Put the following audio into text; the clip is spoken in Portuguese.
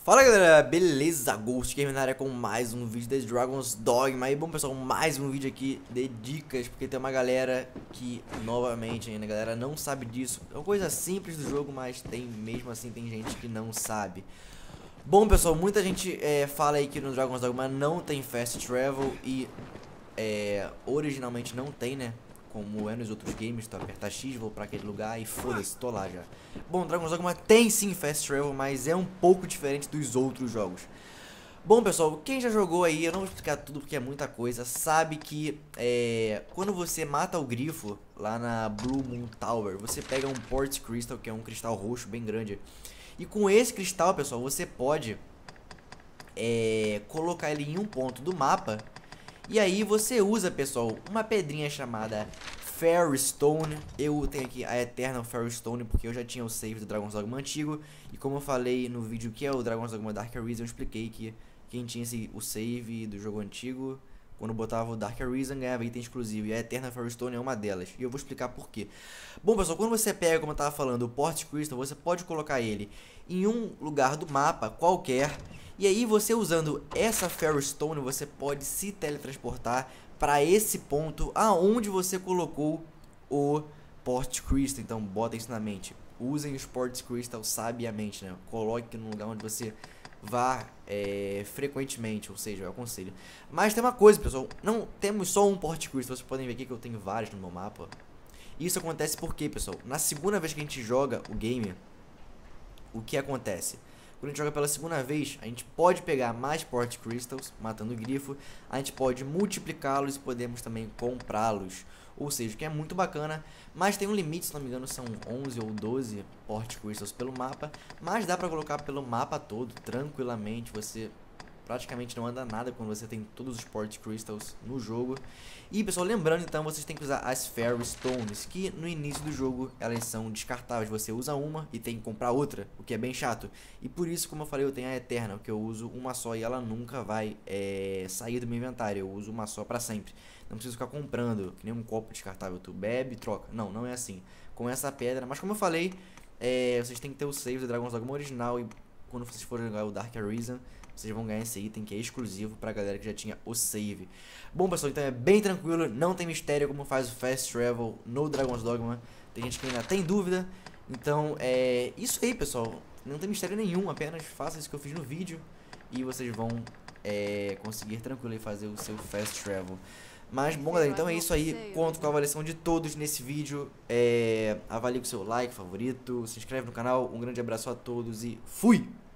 Fala galera, beleza? Ghost Gamer na área com mais um vídeo de Dragon's Dogma. E bom pessoal, mais um vídeo aqui de dicas, porque tem uma galera que, novamente ainda, a galera não sabe disso. É uma coisa simples do jogo, mas mesmo assim tem gente que não sabe. Bom pessoal, muita gente fala aí que no Dragon's Dogma não tem Fast Travel e originalmente não tem, né? Como é nos outros games, tu aperta X, vou pra aquele lugar e foda-se, tô lá já. Bom, Dragon's Dogma tem sim Fast Travel, mas é um pouco diferente dos outros jogos. Bom pessoal, quem já jogou aí, eu não vou explicar tudo porque é muita coisa, sabe que quando você mata o grifo lá na Blue Moon Tower, você pega um Port Crystal, que é um cristal roxo bem grande. E com esse cristal, pessoal, você pode colocar ele em um ponto do mapa. E aí você usa, pessoal, uma pedrinha chamada Fairstone. Eu tenho aqui a Eternal Fairstone porque eu já tinha o save do Dragon's Dogma antigo. E como eu falei no vídeo que é o Dragon's Dogma Dark Arisen, eu expliquei que quem tinha o save do jogo antigo, quando botava o Dark Arisen, ganhava item exclusivo. E a Eternal Fairstone é uma delas. E eu vou explicar por quê. Bom, pessoal, quando você pega, como eu estava falando, o Port Crystal, você pode colocar ele em um lugar do mapa qualquer. E aí você usando essa Fairstone, você pode se teletransportar para esse ponto aonde você colocou o Port Crystal. Então bota isso na mente. Usem os Port Crystal sabiamente, né? Coloque no lugar onde você vá frequentemente, ou seja, eu aconselho. Mas tem uma coisa, pessoal, não temos só um Port Crystal, vocês podem ver aqui que eu tenho vários no meu mapa. Isso acontece porque, pessoal, na segunda vez que a gente joga o game, o que acontece? Quando a gente joga pela segunda vez, a gente pode pegar mais Port Crystals, matando o grifo. A gente pode multiplicá-los e podemos também comprá-los. Ou seja, que é muito bacana. Mas tem um limite, se não me engano, são 11 ou 12 Port Crystals pelo mapa. Mas dá pra colocar pelo mapa todo, tranquilamente. Você praticamente não anda nada quando você tem todos os Port Crystals no jogo. E pessoal, lembrando então, vocês têm que usar as Fairstones, que no início do jogo elas são descartáveis. Você usa uma e tem que comprar outra, o que é bem chato. E por isso, como eu falei, eu tenho a Eternal, que eu uso uma só e ela nunca vai sair do meu inventário. Eu uso uma só pra sempre. Não preciso ficar comprando, que nem um copo descartável, tu bebe, troca. Não, não é assim. Com essa pedra, mas como eu falei, vocês têm que ter o save do Dragon's Dogma original. E quando vocês forem jogar o Dark Arisen, vocês vão ganhar esse item que é exclusivo pra galera que já tinha o save. Bom pessoal, então é bem tranquilo, não tem mistério como faz o Fast Travel no Dragon's Dogma. Tem gente que ainda tem dúvida, então é isso aí pessoal, não tem mistério nenhum, apenas faça isso que eu fiz no vídeo e vocês vão conseguir tranquilo e fazer o seu Fast Travel. Mas bom galera, então é isso aí, conto com a avaliação de todos nesse vídeo, avalie com o seu like favorito, se inscreve no canal, um grande abraço a todos e fui!